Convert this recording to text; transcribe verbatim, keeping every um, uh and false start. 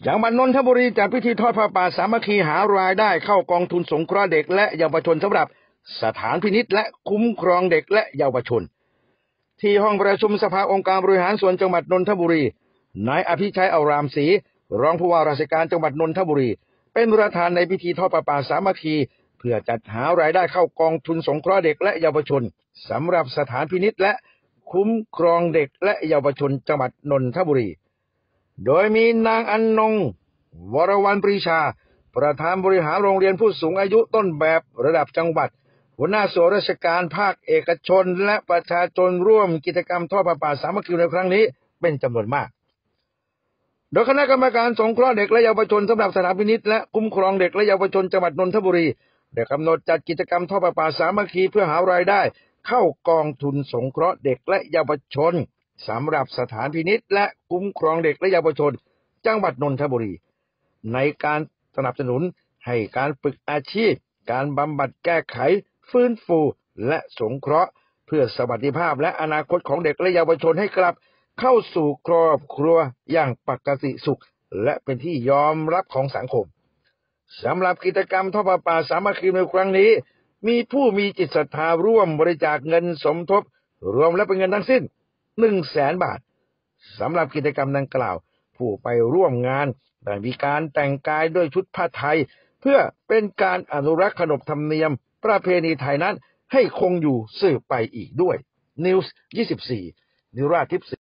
จังหวัดนนทบุรีจัดพิธีทอดผ้าป่าสามัคคีหารายได้เข้ากองทุนสงเคราะห์เด็กและเยาวชนสำหรับสถานพินิจและคุ้มครองเด็กและเยาวชนที่ห้องประชุมสภาองค์การบริหารส่วนจังหวัดนนทบุรีนายอภิชัยอารามศรีรองผู้ว่าราชการจังหวัดนนทบุรีเป็นประธานในพิธีทอดผ้าป่าสามัคคีเพื่อจัดหารายได้เข้ากองทุนสงเคราะห์เด็กและเยาวชนสำหรับสถานพินิจและคุ้มครองเด็กและเยาวชนจังหวัดนนทบุรีโดยมีนางอนนงวรวรรณปรีชาประธานบริหารโรงเรียนผู้สูงอายุต้นแบบระดับจังหวัดหัวหน้าส่วนราชการภาคเอกชนและประชาชนร่วมกิจกรรมทอดผ้าป่าสามัคคีในครั้งนี้เป็นจำนวนมากโดยคณะกรรมการสงเคราะห์เด็กและเยาวชนสำหรับสถานพินิจและคุ้มครองเด็กและเยาวชนจังหวัดนนทบุรีได้กำหนดจัดกิจกรรมทอดผ้าป่าสามัคคีเพื่อหารายได้เข้ากองทุนสงเคราะห์เด็กและเยาวชนสำหรับสถานพินิจและคุ้มครองเด็กและเยาวชนจังหวัดนนทบุรีในการสนับสนุนให้การฝึกอาชีพการบำบัดแก้ไขฟื้นฟูและสงเคราะห์เพื่อสวัสดิภาพและอนาคตของเด็กและเยาวชนให้กลับเข้าสู่ครอบครัวอย่างปกติสุขและเป็นที่ยอมรับของสังคมสำหรับกิจกรรมทอดผ้าป่าสามัคคีในครั้งนี้มีผู้มีจิตศรัทธาร่วมบริจาคเงินสมทบรวมแล้วเป็นเงินทั้งสิ้น หนึ่งแสน บาทสำหรับกิจกรรมดังกล่าวผู้ไปร่วมงานได้มีการแต่งกายด้วยชุดผ้าไทยเพื่อเป็นการอนุรักษ์ขนบธรรมเนียมประเพณีไทยนั้นให้คงอยู่สืบไปอีกด้วย นิวส์ ยี่สิบสี่ นิราธิป